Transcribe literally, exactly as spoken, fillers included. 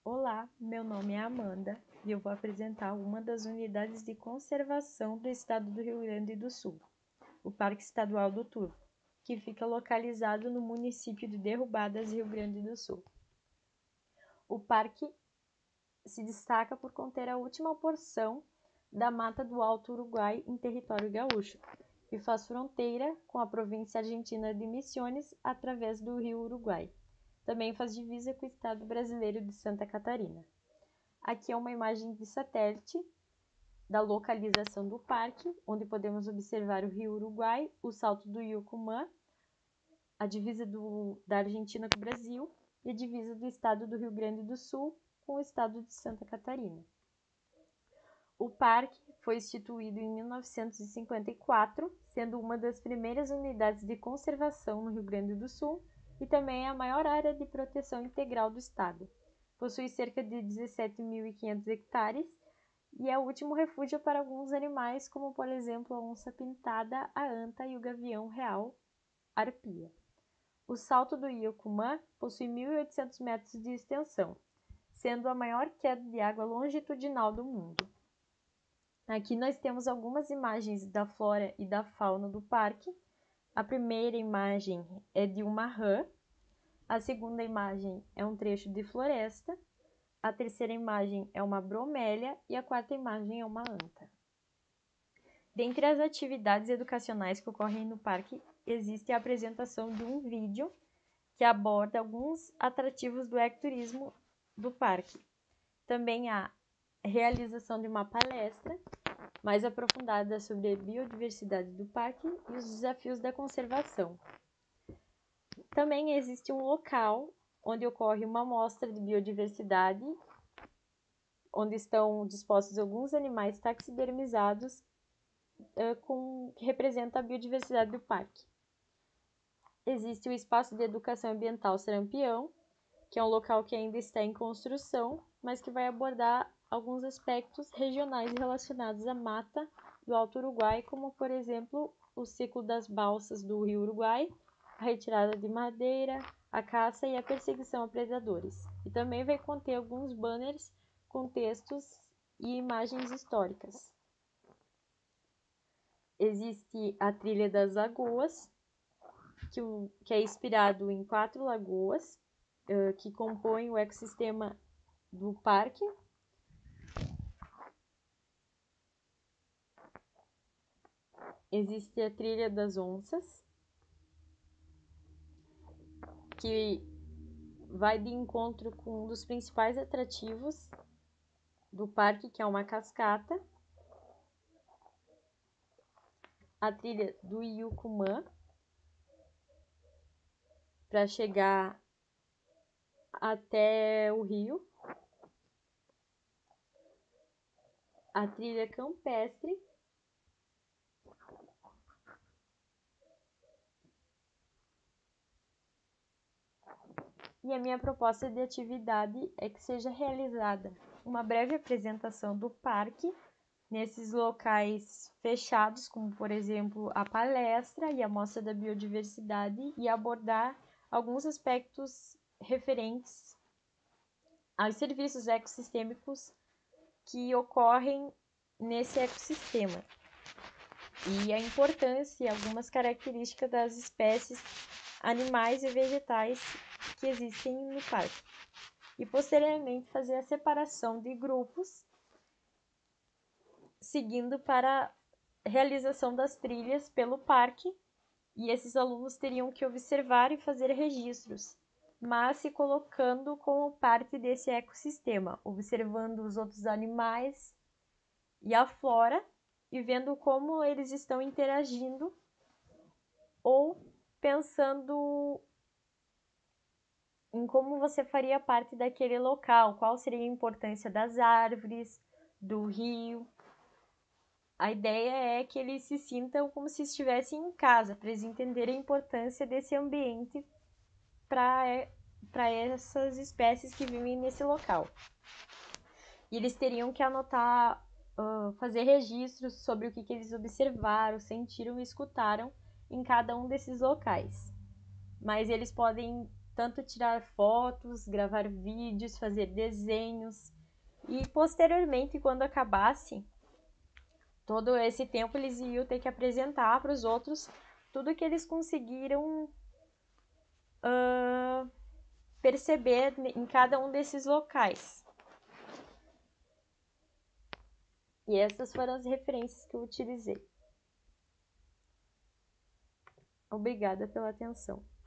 Olá, meu nome é Amanda e eu vou apresentar uma das unidades de conservação do estado do Rio Grande do Sul, o Parque Estadual do Turvo, que fica localizado no município de Derrubadas, Rio Grande do Sul. O parque se destaca por conter a última porção da Mata do Alto Uruguai em território gaúcho, e faz fronteira com a província argentina de Misiones através do rio Uruguai. Também faz divisa com o estado brasileiro de Santa Catarina. Aqui é uma imagem de satélite da localização do parque, onde podemos observar o rio Uruguai, o Salto do Iucumã, a divisa do, da Argentina com o Brasil e a divisa do estado do Rio Grande do Sul com o estado de Santa Catarina. O parque foi instituído em mil novecentos e cinquenta e quatro, sendo uma das primeiras unidades de conservação no Rio Grande do Sul e também é a maior área de proteção integral do estado. Possui cerca de dezessete mil e quinhentos hectares e é o último refúgio para alguns animais, como por exemplo a onça-pintada, a anta e o gavião real, arpia. O Salto do Iucumã possui mil e oitocentos metros de extensão, sendo a maior queda de água longitudinal do mundo. Aqui nós temos algumas imagens da flora e da fauna do parque. A primeira imagem é de uma rã, a segunda imagem é um trecho de floresta, a terceira imagem é uma bromélia e a quarta imagem é uma anta. Dentre as atividades educacionais que ocorrem no parque, existe a apresentação de um vídeo que aborda alguns atrativos do ecoturismo do parque. Também há a realização de uma palestra mais aprofundada sobre a biodiversidade do parque e os desafios da conservação. Também existe um local onde ocorre uma mostra de biodiversidade, onde estão dispostos alguns animais taxidermizados uh, com, que representam a biodiversidade do parque. Existe o Espaço de Educação Ambiental Sarampião, que é um local que ainda está em construção, mas que vai abordar alguns aspectos regionais relacionados à mata do Alto Uruguai, como, por exemplo, o ciclo das balsas do Rio Uruguai, a retirada de madeira, a caça e a perseguição a predadores. E também vai conter alguns banners com textos e imagens históricas. Existe a Trilha das Lagoas, que, o, que é inspirado em quatro lagoas, uh, que compõem o ecossistema do parque. Existe a Trilha das Onças, que vai de encontro com um dos principais atrativos do parque, que é uma cascata. A Trilha do Iucumã, para chegar até o rio. A Trilha Campestre, e a minha proposta de atividade é que seja realizada uma breve apresentação do parque nesses locais fechados, como por exemplo a palestra e a mostra da biodiversidade, e abordar alguns aspectos referentes aos serviços ecossistêmicos que ocorrem nesse ecossistema e a importância e algumas características das espécies animais e vegetais que existem no parque. E posteriormente fazer a separação de grupos, seguindo para a realização das trilhas pelo parque, e esses alunos teriam que observar e fazer registros, mas se colocando como parte desse ecossistema, observando os outros animais e a flora e vendo como eles estão interagindo ou pensando em como você faria parte daquele local, qual seria a importância das árvores, do rio. A ideia é que eles se sintam como se estivessem em casa, para eles entenderem a importância desse ambiente para para essas espécies que vivem nesse local. E eles teriam que anotar, uh, fazer registros sobre o que, que eles observaram, sentiram e escutaram em cada um desses locais. Mas eles podem tanto tirar fotos, gravar vídeos, fazer desenhos. E posteriormente, quando acabasse todo esse tempo, eles iam ter que apresentar para os outros tudo que eles conseguiram uh, perceber em cada um desses locais. E essas foram as referências que eu utilizei. Obrigada pela atenção.